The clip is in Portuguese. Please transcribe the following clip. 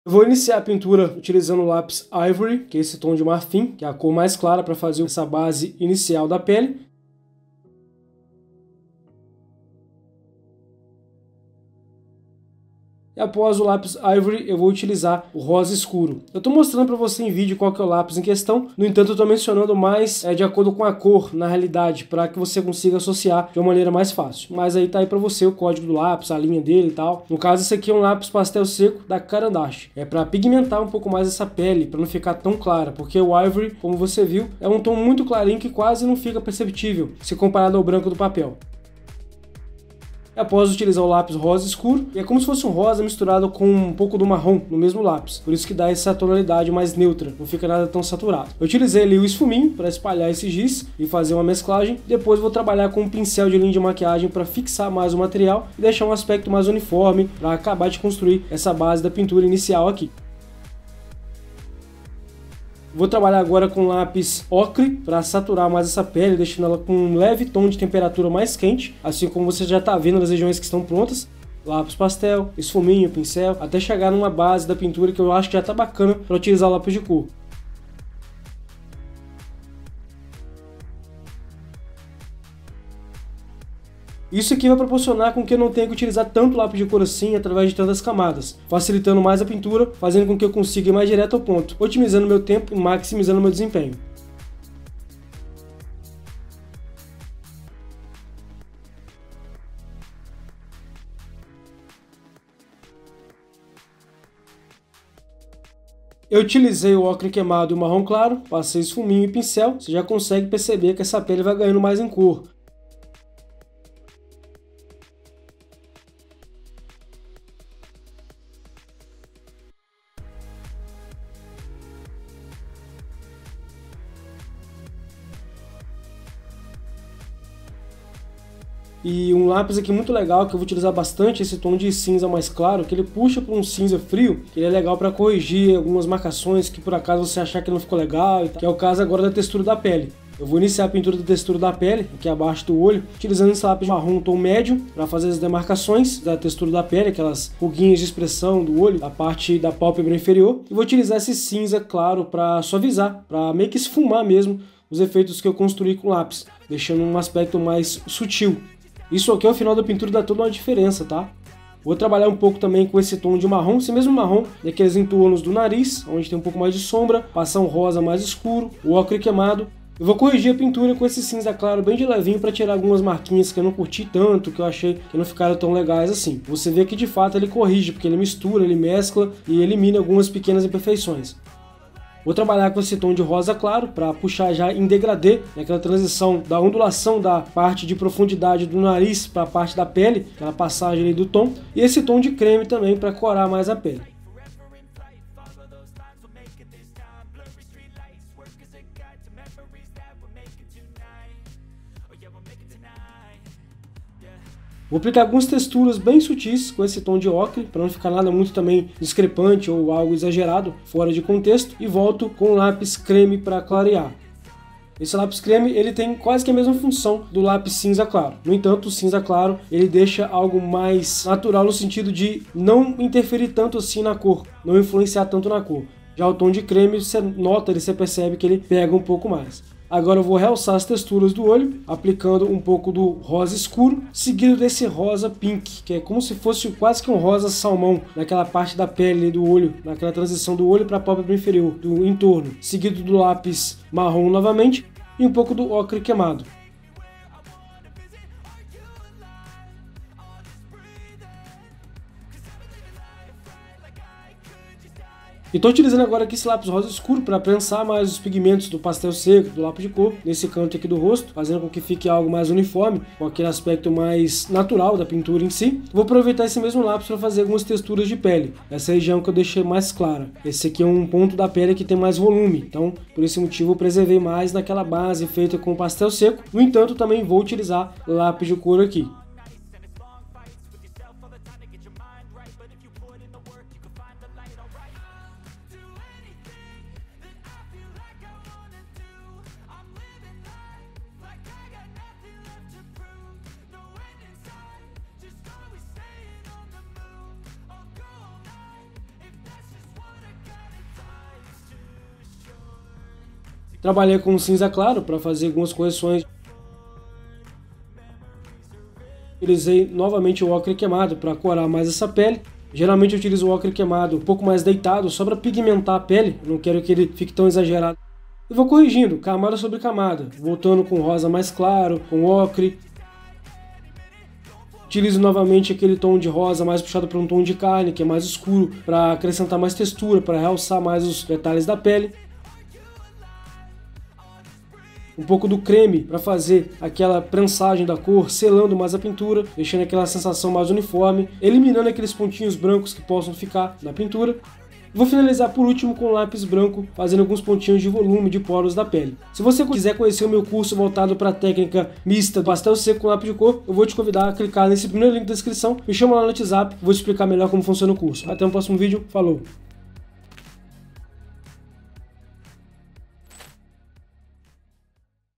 Eu vou iniciar a pintura utilizando o lápis Ivory, que é esse tom de marfim, que é a cor mais clara para fazer essa base inicial da pele. E após o lápis Ivory, eu vou utilizar o rosa escuro. Eu estou mostrando para você em vídeo qual que é o lápis em questão, no entanto eu estou mencionando mais de acordo com a cor, na realidade, para que você consiga associar de uma maneira mais fácil. Mas aí tá aí para você o código do lápis, a linha dele e tal. No caso, esse aqui é um lápis pastel seco da Caran d'Ache. É para pigmentar um pouco mais essa pele, para não ficar tão clara, porque o Ivory, como você viu, é um tom muito clarinho que quase não fica perceptível, se comparado ao branco do papel. Após utilizar o lápis rosa escuro, e é como se fosse um rosa misturado com um pouco do marrom no mesmo lápis, por isso que dá essa tonalidade mais neutra, não fica nada tão saturado. Eu utilizei ali o esfuminho para espalhar esse giz e fazer uma mesclagem, depois vou trabalhar com um pincel de linha de maquiagem para fixar mais o material e deixar um aspecto mais uniforme para acabar de construir essa base da pintura inicial aqui. Vou trabalhar agora com lápis ocre para saturar mais essa pele, deixando ela com um leve tom de temperatura mais quente, assim como você já está vendo nas regiões que estão prontas. Lápis pastel, esfuminho, pincel, até chegar numa base da pintura que eu acho que já está bacana para utilizar o lápis de cor. Isso aqui vai proporcionar com que eu não tenha que utilizar tanto lápis de cor assim através de tantas camadas, facilitando mais a pintura, fazendo com que eu consiga ir mais direto ao ponto, otimizando meu tempo e maximizando meu desempenho. Eu utilizei o ocre queimado e o marrom claro, passei esfuminho e pincel, você já consegue perceber que essa pele vai ganhando mais em cor. E um lápis aqui muito legal, que eu vou utilizar bastante, esse tom de cinza mais claro, que ele puxa para um cinza frio, que ele é legal para corrigir algumas marcações que por acaso você achar que não ficou legal, que é o caso agora da textura da pele. Eu vou iniciar a pintura da textura da pele, aqui abaixo do olho, utilizando esse lápis marrom tom médio, para fazer as demarcações da textura da pele, aquelas ruguinhas de expressão do olho, a parte da pálpebra inferior. E vou utilizar esse cinza claro para suavizar, para meio que esfumar mesmo os efeitos que eu construí com o lápis, deixando um aspecto mais sutil. Isso aqui ao final da pintura dá toda uma diferença, tá? Vou trabalhar um pouco também com esse tom de marrom, esse mesmo marrom, daqueles entornos do nariz, onde tem um pouco mais de sombra, passar um rosa mais escuro, o ocre queimado. Eu vou corrigir a pintura com esse cinza claro bem de levinho para tirar algumas marquinhas que eu não curti tanto, que eu achei que não ficaram tão legais assim. Você vê que de fato ele corrige, porque ele mistura, ele mescla e elimina algumas pequenas imperfeições. Vou trabalhar com esse tom de rosa claro para puxar já em degradê, naquela transição da ondulação da parte de profundidade do nariz para a parte da pele, aquela passagem ali do tom, e esse tom de creme também para corar mais a pele. Vou aplicar algumas texturas bem sutis com esse tom de ocre, para não ficar nada muito também discrepante ou algo exagerado, fora de contexto, e volto com o lápis creme para clarear. Esse lápis creme ele tem quase que a mesma função do lápis cinza claro. No entanto, o cinza claro ele deixa algo mais natural no sentido de não interferir tanto assim na cor, não influenciar tanto na cor. Já o tom de creme, você nota, você percebe que ele pega um pouco mais. Agora eu vou realçar as texturas do olho, aplicando um pouco do rosa escuro, seguido desse rosa pink, que é como se fosse quase que um rosa salmão, naquela parte da pele do olho, naquela transição do olho para a pálpebra inferior, do entorno, seguido do lápis marrom novamente e um pouco do ocre queimado. E estou utilizando agora aqui esse lápis rosa escuro para prensar mais os pigmentos do pastel seco, do lápis de cor, nesse canto aqui do rosto, fazendo com que fique algo mais uniforme, com aquele aspecto mais natural da pintura em si. Vou aproveitar esse mesmo lápis para fazer algumas texturas de pele, essa região que eu deixei mais clara. Esse aqui é um ponto da pele que tem mais volume, então por esse motivo eu preservei mais naquela base feita com pastel seco. No entanto, também vou utilizar lápis de cor aqui. Trabalhei com cinza claro para fazer algumas correções. Utilizei novamente o ocre queimado para corar mais essa pele. Geralmente eu utilizo o ocre queimado um pouco mais deitado, só para pigmentar a pele, eu não quero que ele fique tão exagerado. E vou corrigindo, camada sobre camada, voltando com rosa mais claro, com ocre. Utilizo novamente aquele tom de rosa mais puxado para um tom de carne, que é mais escuro, para acrescentar mais textura, para realçar mais os detalhes da pele. Um pouco do creme para fazer aquela prensagem da cor, selando mais a pintura, deixando aquela sensação mais uniforme, eliminando aqueles pontinhos brancos que possam ficar na pintura. Vou finalizar por último com lápis branco, fazendo alguns pontinhos de volume de poros da pele. Se você quiser conhecer o meu curso voltado para a técnica mista do pastel seco com lápis de cor, eu vou te convidar a clicar nesse primeiro link da descrição, me chama lá no WhatsApp, vou te explicar melhor como funciona o curso. Até o próximo vídeo, falou!